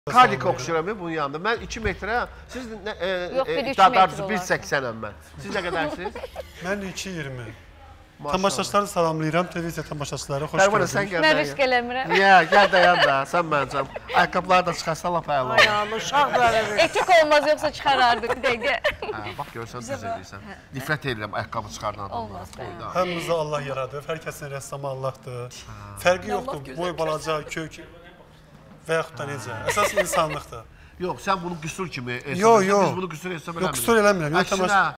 Kardik oxşuramı bunun yanında. Mən 2 metrə, siz Yox, bir 3 metr 1.80-əm mən. Siz nə qədərsiniz? Mən 2.20. Tamaşaçıları salamlayıram, televiziya tamaşaçıları, xoş Pərvanə, sən gəldiniz. gəl Mən dayan. risk eləmirəm. Niyə? Gəl dayan da, sən məncəm. Ayaqqabıları da çıxarsa lap əla olur. Ayağını uşaqlar verir. Etik olmaz, yoxsa çıxarardıq bir dəqiqə. Bax, görürsən, düz edirsən. Nifrət edirəm ayaqqabı çıxardan adamlara. Olmaz da. Hamımızı Allah yaradıb, hər kəsin rəssamı Allahdır. Fərqi yoxdur, boy balaca, kök və yaxud da necə. Əsas insanlıqdır. Yox, sən bunu qüsur kimi hesab Yox, edirsən, yox. biz bunu qüsur hesab eləmirik. Yox, qüsur eləmirəm. Əksinə,